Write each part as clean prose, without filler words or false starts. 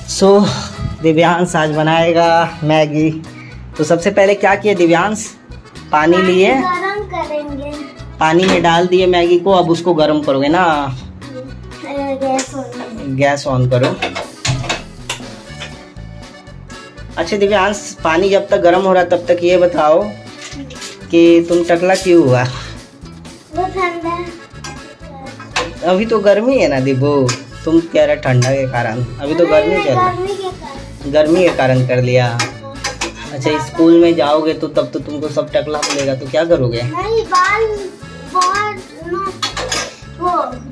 सो दिव्यांश आज बनाएगा मैगी। तो सबसे पहले क्या किया दिव्यांश, पानी लिए, गरम करेंगे, पानी में डाल दिए मैगी को। अब उसको गरम करोगे ना, गैस ऑन करो। अच्छा दिव्यांश, पानी जब तक गर्म हो रहा है तब तक ये बताओ कि तुम टकला क्यों हुआ? वो ठंडा। अभी तो गर्मी है ना दिव्यो, तुम कह रहे ठंडा के कारण, अभी तो गर्मी चल रहा है। गर्मी के कारण कर लिया। अच्छा स्कूल में जाओगे तो तब तो तुमको सब टकला मिलेगा, तो क्या करोगे? नहीं, बाल बहुत वो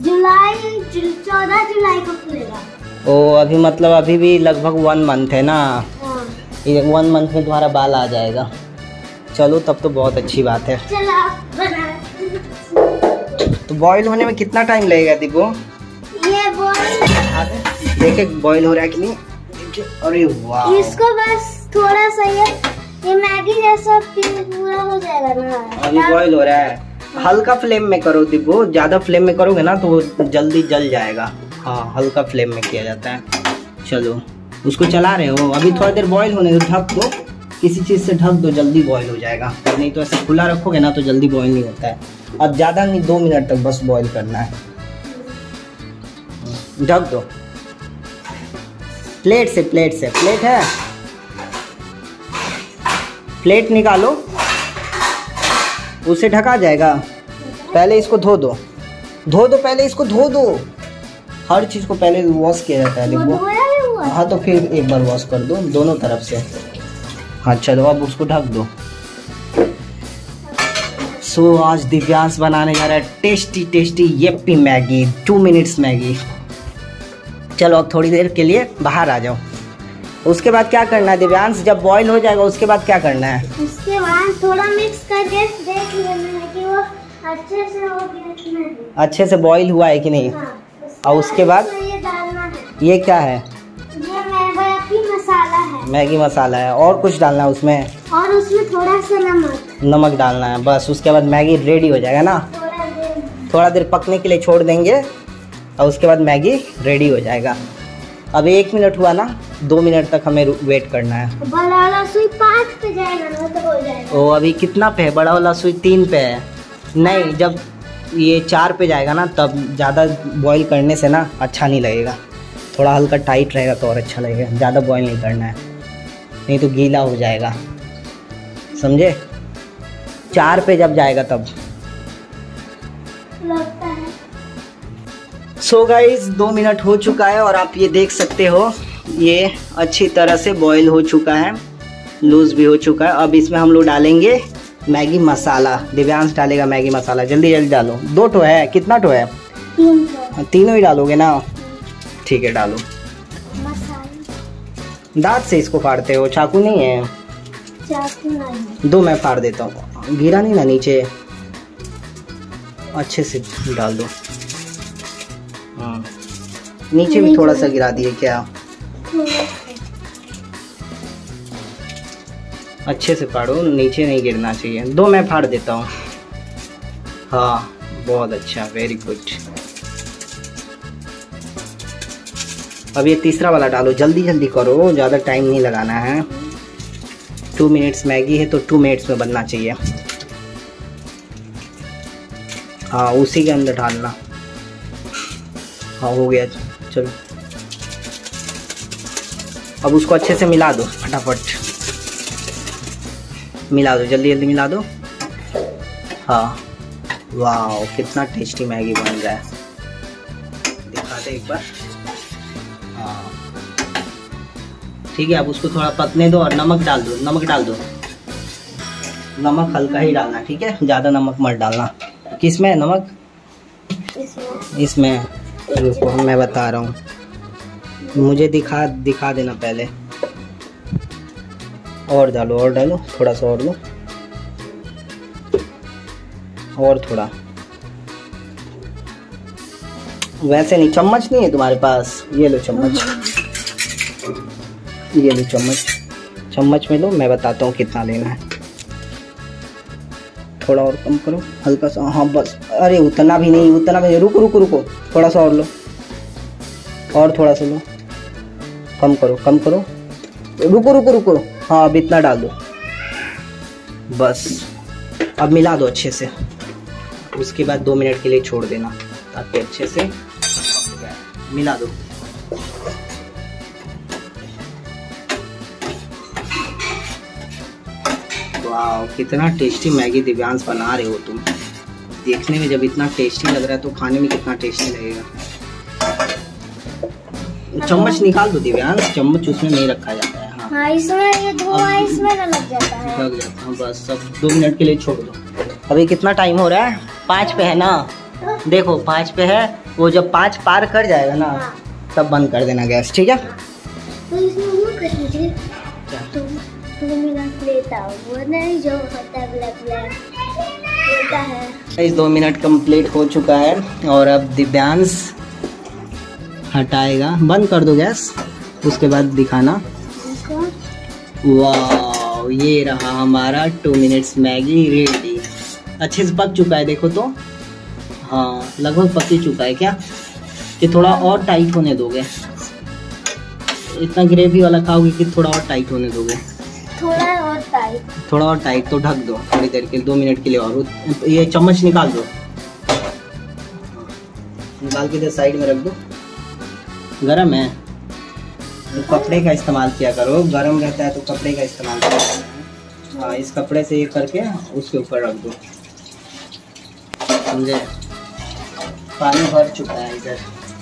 14 जुलाई को खुलेगा। ओ अभी मतलब अभी भी लगभग 1 मंथ है ना। 1 मंथ में तुम्हारा बाल आ जाएगा। चलो तब तो बहुत अच्छी बात है। चलो बना। तो बॉईल होने में कितना टाइम लगेगा दिव्यो? ये बॉईल देखे बॉईल हो रहा है कि नहीं। अरे वाह, इसको बस थोड़ा सा ये मैगी जैसा पूरा हो जाएगा ना। अभी बॉईल हो रहा है। हल्का फ्लेम में करो दिव्यो, ज्यादा फ्लेम में करोगे ना तो जल्दी जल जाएगा। हाँ हल्का फ्लेम में किया जाता है। चलो उसको चला रहे हो, अभी थोड़ा देर बॉईल होने दो, ढक दो, किसी चीज से ढक दो, जल्दी बॉईल हो जाएगा। नहीं तो ऐसे खुला रखोगे ना तो जल्दी बॉईल नहीं होता है। अब ज्यादा नहीं, 2 मिनट तक बस बॉईल करना है। ढक दो प्लेट से, प्लेट है, प्लेट निकालो, उसे ढका जाएगा। पहले इसको धो दो पहले इसको धो दो। हर चीज को पहले वॉश किया जाता है देखो। हाँ तो फिर एक बार वॉश कर दो दोनों तरफ से। हाँ चलो अब उसको ढक दो। सो आज दिव्यांश बनाने जा रहा है tasty tasty Yippee Maggi, 2 minutes Maggi. चलो अब थोड़ी देर के लिए बाहर आ जाओ। उसके बाद क्या करना है दिव्यांश, जब बॉईल हो जाएगा उसके बाद क्या करना है? उसके बाद थोड़ा मिक्स करके देख लेना है कि वो अच्छे से हो गया कि नहीं, अच्छे से बॉईल हुआ है कि नहीं। हाँ, और उसके बाद ये डालना है। ये क्या है? ये मैगी मसाला है। मैगी मसाला है। और कुछ डालना है उसमें? और उसमें थोड़ा सा नमक डालना है बस। उसके बाद मैगी रेडी हो जाएगा ना। थोड़ा देर पकने के लिए छोड़ देंगे और उसके बाद मैगी रेडी हो जाएगा। अब 1 मिनट हुआ ना, 2 मिनट तक हमें वेट करना है। बड़ा वाला सुई 5 पे जाएगा ना तो हो जाएगा। ओ अभी कितना पे है? बड़ा वाला सुई 3 पे है। नहीं, जब ये 4 पे जाएगा ना तब ज़्यादा बॉईल करने से ना अच्छा नहीं लगेगा। थोड़ा हल्का टाइट रहेगा तो और अच्छा लगेगा। ज़्यादा बॉईल नहीं करना है, नहीं तो गीला हो जाएगा, समझे? 4 पे जब जाएगा तब लगता है। सो गाइस 2 मिनट हो चुका है और आप ये देख सकते हो ये अच्छी तरह से बॉईल हो चुका है, लूज भी हो चुका है। अब इसमें हम लोग डालेंगे मैगी मसाला। दिव्यांश डालेगा मैगी मसाला। जल्दी जल्दी डालो। 2 ठो है, कितना ठो है? 3 ठो। तीनों ही डालोगे ना? ठीक है डालो। मसाला दांत से इसको फाड़ते हो, चाकू नहीं है? चाकू नहीं। दो मैं फाड़ देता हूँ, गिरा नहीं ना नीचे। अच्छे से डाल दो। हाँ नीचे भी थोड़ा सा गिरा दिए क्या? अच्छे से फाड़ो, नीचे नहीं गिरना चाहिए। 2 मैं फाड़ देता हूँ। हाँ बहुत अच्छा, वेरी गुड। अब ये तीसरा वाला डालो, जल्दी जल्दी करो, ज़्यादा टाइम नहीं लगाना है। 2 मिनट्स मैगी है तो 2 मिनट्स में बनना चाहिए। हाँ उसी के अंदर डालना। हाँ हो गया, चलो अब उसको अच्छे से मिला दो, फटाफट मिला दो, जल्दी जल्दी मिला दो। हाँ वाह कितना टेस्टी मैगी बन रहा है, दिखा दे एक बार। हाँ ठीक है, अब उसको थोड़ा पकने दो और नमक डाल दो। नमक डाल दो, नमक हल्का ही डालना, ठीक है? ज़्यादा नमक मत डालना। किसमें है नमक? इसमें। रुको मैं बता रहा हूँ, मुझे दिखा देना पहले। और डालो, और डालो, थोड़ा सा और लो, और थोड़ा। वैसे नहीं, चम्मच नहीं है तुम्हारे पास? ये लो चम्मच, ये लो चम्मच, चम्मच में लो, मैं बताता हूँ कितना लेना है। थोड़ा और कम करो, हल्का सा। हाँ बस, अरे उतना भी नहीं, उतना भी नहीं। रुको रुको रुको, थोड़ा सा और लो, और थोड़ा सा लो। कम करो, कम करो, रुको रुको रुको। हाँ अब इतना डाल दो बस। अब मिला दो अच्छे से, उसके बाद 2 मिनट के लिए छोड़ देना ताकि अच्छे से मिला दो। वाह कितना टेस्टी मैगी दिव्यांश बना रहे हो तुम। देखने में जब इतना टेस्टी लग रहा है तो खाने में कितना टेस्टी लगेगा। चम्मच निकाल दो दिव्यांश, चम्मच उसमें नहीं रखा जाता है। हाँ इसमें ये धुआं इसमें लग जाता है। लग जाता है बस। अब 2 मिनट के लिए छोड़ दो। अभी कितना टाइम हो रहा है? 5 पे है ना, देखो 5 पे है। वो जब 5 पार कर जाएगा ना तब बंद कर देना गैस, ठीक है? तो इसमें वो कर दीजिए। तुम मेरा प्लेट आओ, वो नहीं जो होता है ब्लैक ब्लैक होता है। इस 2 मिनट कंप्लीट हो चुका है और अब दिव्यांश हटाएगा। बंद कर दो गैस, उसके बाद दिखाना। वाह ये रहा हमारा 2 मिनट्स मैगी रेडी। अच्छे से पक चुका है देखो तो। हाँ लगभग पक ही चुका है। क्या कि थोड़ा और टाइट होने दोगे? इतना ग्रेवी वाला खाओगे कि थोड़ा और टाइट होने दोगे? थोड़ा और टाइट। थोड़ा और टाइट तो ढक दो थोड़ी देर के लिए, 2 मिनट के लिए। और ये चम्मच निकाल दो, निकाल के इधर साइड में रख दो। गरम है तो कपड़े का इस्तेमाल किया करो, गरम रहता है तो कपड़े का इस्तेमाल किया करो। हाँ इस कपड़े से ये करके उसके ऊपर रख दो, समझे? पानी भर चुका है इधर।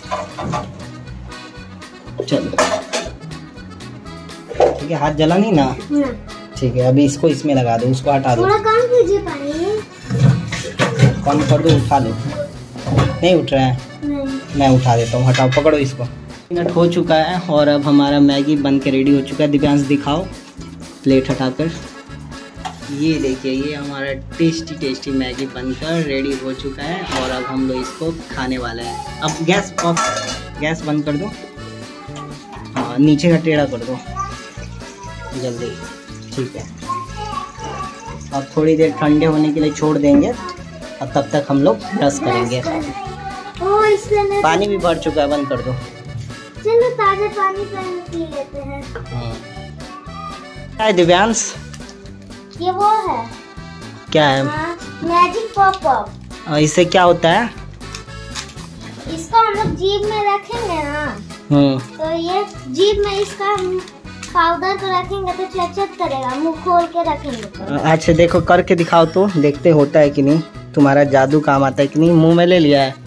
चलो ठीक है, हाथ जला नहीं ना? ठीक है अभी इसको इसमें लगा दो, उसको हटा दो। थोड़ा कम कीजिए पानी। कम कर दो, उठा लो। नहीं उठ रहा है? नहीं। मैं उठा देता हूँ, हटाओ, पकड़ो इसको। मिनट हो चुका है और अब हमारा मैगी बन के रेडी हो चुका है। दिव्यांश दिखाओ प्लेट हटाकर। ये देखिए ये हमारा टेस्टी टेस्टी मैगी बनकर रेडी हो चुका है और अब हम लोग इसको खाने वाले हैं। अब गैस ऑफ, गैस बंद कर दो। हाँ नीचे का टेढ़ा कर दो जल्दी, ठीक है। अब थोड़ी देर ठंडे होने के लिए छोड़ देंगे और तब तक हम लोग ब्रश करेंगे। पानी भी भर चुका है, बंद कर दो। चलो ताजा पानी पी लेते हैं। क्या है दिव्यांश? ये वो है। क्या है? Magic pop pop. इससे क्या होता है? इसको हम लोग जीभ में रखेंगे ना, तो ये जीभ में इसका पाउडर को रखेंगे तो चटचट करेगा। मुंह खोल के रखेंगे तो। अच्छा देखो करके दिखाओ तो, देखते होता है कि नहीं, तुम्हारा जादू काम आता है कि नहीं। मुंह में ले लिया है।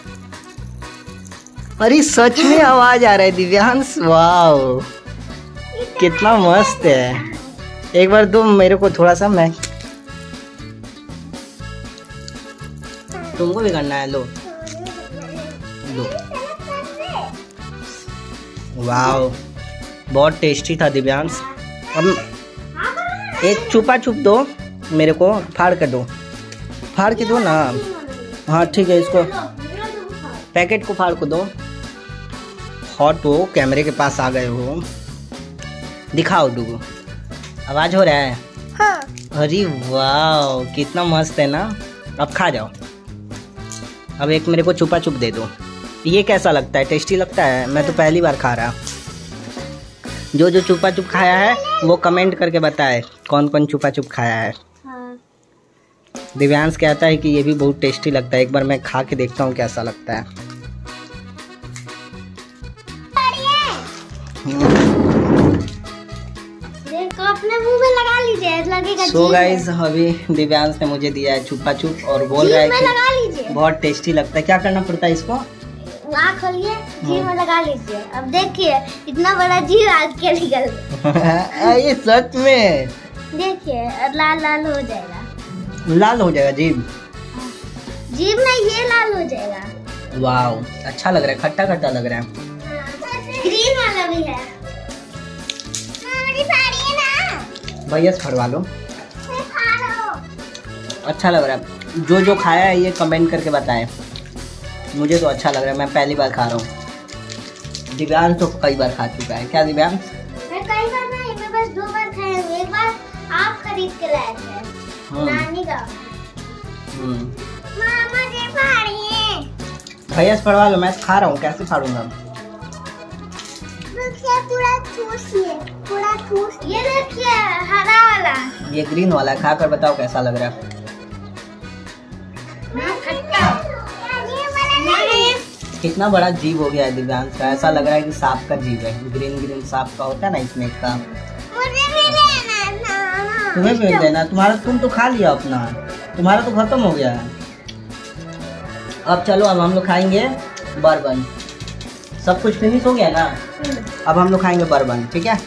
अरे सच में आवाज आ रहा है दिव्यांश, वाओ कितना मस्त है। एक बार दो मेरे को थोड़ा सा, मैं तुमको भी करना है। लो लो, वाओ बहुत टेस्टी था दिव्यांश। अब एक छुपा छुप दो मेरे को, फाड़ कर दो, फाड़ के दो ना। हाँ ठीक है, इसको पैकेट को फाड़ को दो। हॉट हो, कैमरे के पास आ गए हो, दिखाओ डुगू। आवाज हो रहा है? हाँ। अरे वाह कितना मस्त है ना। अब खा जाओ। अब एक मेरे को छुपा छुप दे दो। ये कैसा लगता है? टेस्टी लगता है? मैं तो पहली बार खा रहा। जो जो छुपा छुप खाया है वो कमेंट करके बताए कौन कौन छुपा छुप खाया है। हाँ। दिव्यांश कहता है कि ये भी बहुत टेस्टी लगता है। एक बार मैं खा के देखता हूँ कैसा लगता है। देखो अपने मुंह में लगा लीजिए, लगेगा। सो गाइस अभी दिव्यांश ने मुझे दिया है छुपा छुप और बोल रहा है कि लगा लीजिए, बहुत टेस्टी लगता है। क्या करना पड़ता है इसको? आँख खोलिए, जीभ में लगा लीजिए। अब देखिए इतना बड़ा जीभ आज के निकल गया। ये सच में देखिए और लाल लाल हो जाएगा। लाल हो जाएगा जीभ? जीभ में ये लाल हो जाएगा। वाओ अच्छा लग रहा है, खट्टा खट्टा लग रहा है। ग्रीन वाला भी है। भैया फड़वा लो। अच्छा लग रहा है। जो जो खाया है ये कमेंट करके बताएं। मुझे तो अच्छा लग रहा है, मैं पहली बार खा रहा हूँ। दिव्यांश तो कई बार खा चुका है। क्या दिव्यांश? मैं कई बार नहीं, मैं बस 2 बार खाया हूँ। एक बार आप खरीद के लाए थे नानी का। मामा जी फाड़िए। भैया से फड़वा लो, मैं खा रहा हूँ। कैसे फाड़ूंगा? पूरा ठूसिए, पूरा ठूस। ये देखिए हरा वाला, ये ग्रीन वाला खा कर बताओ कैसा लग रहा है। कितना बड़ा जीभ हो गया है दिव्यांश का, ऐसा लग रहा है कि सांप का जीभ है। ग्रीन ग्रीन सांप का होता है ना, स्नेक का। मुझे भी लेना ना। तुम्हें भी लेना, तुम्हारा तुम तो खा लिया अपना, तुम्हारा तो खत्म हो गया है। अब चलो, अब हम लोग खाएंगे बर्बन। सब कुछ फिनिश हो गया ना, अब हम लोग खाएंगे बर्बन, ठीक है।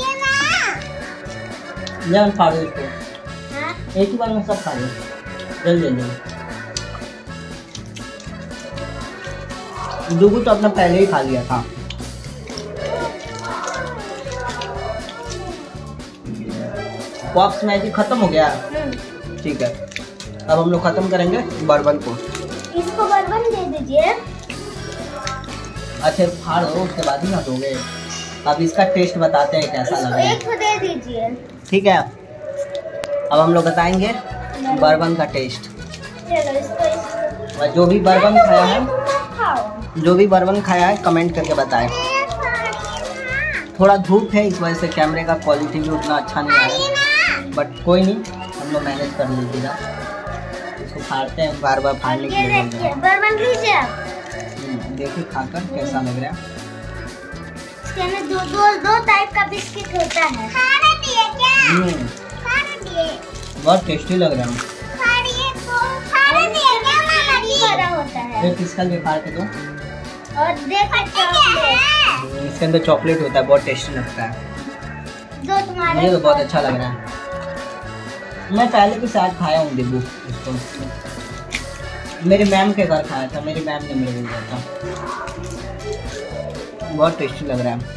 जब फाड़ो इसको, एक ही बार में सब खा लो, जल्दी जल्दी। डुगू तो अपना पहले ही खा लिया था। पॉप्स मैगी खत्म हो गया, ठीक है। अब हम लोग खत्म करेंगे बर्बन को। इसको बर्बन दे दीजिए। अच्छा फाड़ दो, उसके बाद ही ना दोगे। अब इसका टेस्ट बताते हैं कैसा लग रहा है। एक को दे दीजिए, ठीक है। अब हम लोग बताएंगे बर्बन का टेस्ट। चलो इसको और जो भी बर्बन खाया है, खाओ। जो भी बर्बन खाया है कमेंट करके बताएं। थोड़ा धूप है, इस वजह से कैमरे का क्वालिटी भी उतना अच्छा नहीं आ रहा है, बट कोई नहीं, हम लोग मैनेज कर लीजिएगा। इसको फाड़ते हैं, बार बार फाड़ने के लिए बर्बन लीजिए। देखिए खाकर कैसा लग रहा है। इसके अंदर दो टाइप का बिस्किट होता है। खाने दिए क्या? खाने दिए। बहुत टेस्टी लग रहा है। खाने दिए क्या मामा जी? बड़ा होता है। फिर किसका भी फाड़ के दो। और देखो चॉकलेट, इसके अंदर चॉकलेट होता है, बहुत टेस्टी लगता है। जो तुम्हारे मुझे तो बहुत अच्छा लग रहा है। मैं पहले भी शायद खाया हूँ डिब्बू इसको, मेरी मैम के घर खाया था, मेरी मैम ने मेरे को दिया था। बहुत टेस्टी लग रहा है।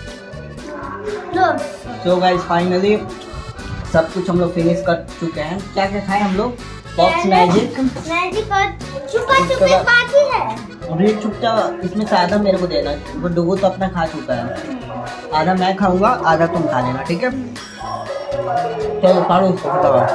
तो गाइस फाइनली सब कुछ हम लोग फिनिश कर चुके हैं। क्या क्या खाए हम लोग? पॉप्स मैजिक और छुपा छुपी बाकी है। अभी छुपता, इसमें से आधा मेरे को देना, वो डुगू तो अपना खा चुका है। आधा मैं खाऊंगा, आधा तुम खा लेना, ठीक है। चलो फाड़ो उसको, फटाफट।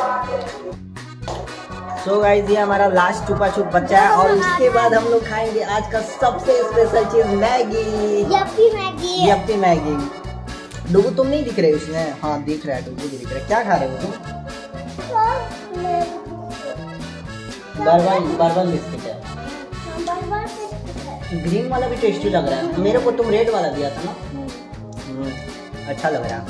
तो गाइस ये हमारा लास्ट छुपा छुप बच्चा है, और उसके बाद हम लोग खाएंगे आज का सबसे स्पेशल चीज, Maggi. Yippee Maggi. Yippee Maggi. डुगू तुम नहीं दिख रहे उसमें? हाँ दिख रहा है, डुगू दिख रहा है। क्या खा रहे हो तुम? बर्बन बिस्किट है। ग्रीन वाला भी टेस्टी लग रहा है। मेरे को तुम रेड वाला दिया था ना, अच्छा लग रहा है।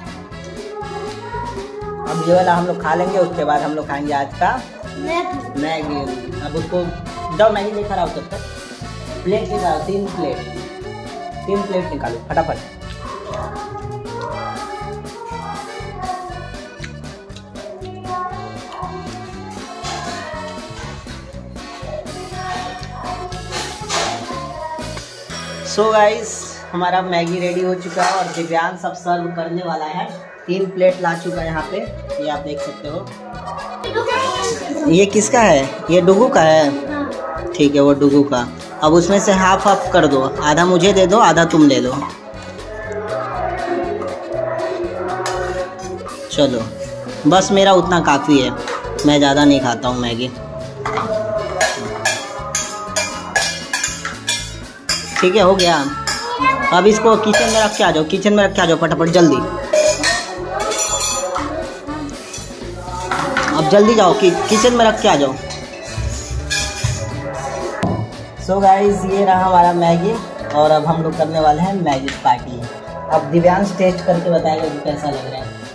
अब ये वाला हम लोग खा लेंगे, उसके बाद हम लोग खाएंगे आज का मैगी। अब उसको जाओ मैगी लेकर आओ, तब तक प्लेट निकालो, 3 प्लेट निकालो फटाफट। सो गाइस हमारा मैगी रेडी हो चुका है, और दिव्यांश सब सर्व करने वाला है। 3 प्लेट ला चुका है यहाँ पे, ये आप देख सकते हो। ये किसका है? ये डुगू का है, ठीक है, वो डुगू का। अब उसमें से हाफ हाफ कर दो, आधा मुझे दे दो, आधा तुम ले लो। चलो बस मेरा उतना काफ़ी है, मैं ज़्यादा नहीं खाता हूँ मैगी। ठीक है, हो गया। अब इसको किचन में रख के आ जाओ, किचन में रख के आ जाओ फटाफट, जल्दी। अब जल्दी जाओ कि किचन में रख के आ जाओ। सो गाइस ये रहा हमारा मैगी, और अब हम लोग करने वाले हैं मैगी पार्टी। अब दिव्यांश टेस्ट करके बताएगा कि कैसा लग रहा है।